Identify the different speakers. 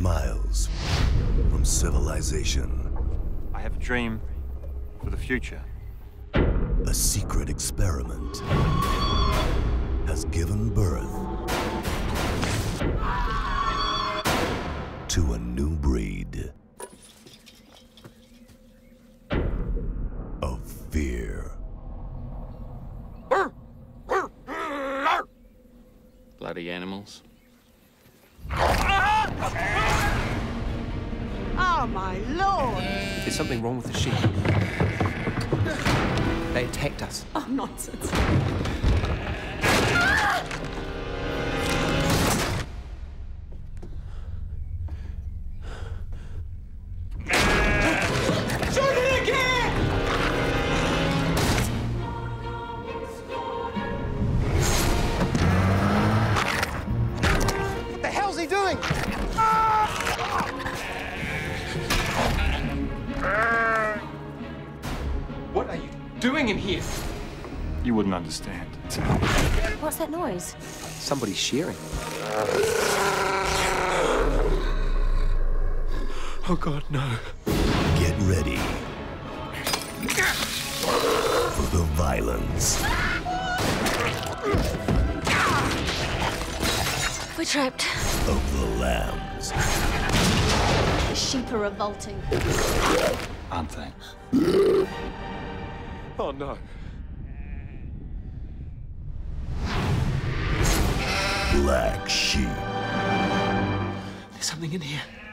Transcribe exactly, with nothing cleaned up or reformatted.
Speaker 1: miles from civilization.
Speaker 2: I have a dream for the future.
Speaker 1: A secret experiment has given birth to a new breed of fear.
Speaker 3: Bloody animals.
Speaker 4: Oh, my lord!
Speaker 5: There's something wrong with the sheep. They attacked us.
Speaker 4: Oh, nonsense.
Speaker 5: Shoot it again! What the hell's he doing? What are you doing in here?
Speaker 2: You wouldn't understand.
Speaker 6: What's that noise?
Speaker 5: Somebody's shearing. Oh, God, no.
Speaker 1: Get ready for the violence.
Speaker 6: We're trapped.
Speaker 1: Of the lambs.
Speaker 6: The sheep are revolting.
Speaker 2: Aren't they?
Speaker 5: Oh, no.
Speaker 1: Black sheep.
Speaker 5: There's something in here.